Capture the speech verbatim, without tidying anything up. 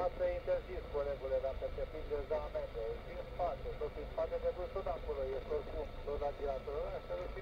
Lasă interzis, colegule, dacă te prindeți de amendă. Din spate, tot din spate, te duci tot acolo, ești oricum, tot la giratorul ăla, și te duci